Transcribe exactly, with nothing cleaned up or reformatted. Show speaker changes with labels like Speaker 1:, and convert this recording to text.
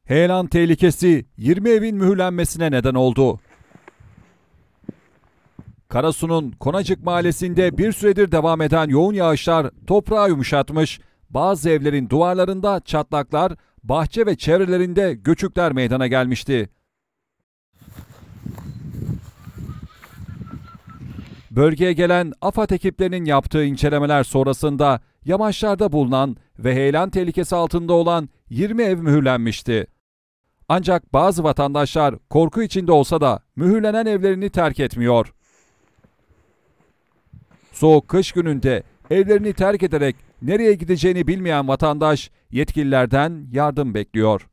Speaker 1: Heyelan tehlikesi yirmi evin mühürlenmesine neden oldu. Karasu'nun Konacık mahallesinde bir süredir devam eden yoğun yağışlar toprağı yumuşatmış, bazı evlerin duvarlarında çatlaklar, bahçe ve çevrelerinde göçükler meydana gelmişti. Bölgeye gelen AFAD ekiplerinin yaptığı incelemeler sonrasında yamaçlarda bulunan ve heyelan tehlikesi altında olan yirmi ev mühürlenmişti. Ancak bazı vatandaşlar korku içinde olsa da mühürlenen evlerini terk etmiyor. Soğuk kış gününde evlerini terk ederek nereye gideceğini bilmeyen vatandaş yetkililerden yardım bekliyor.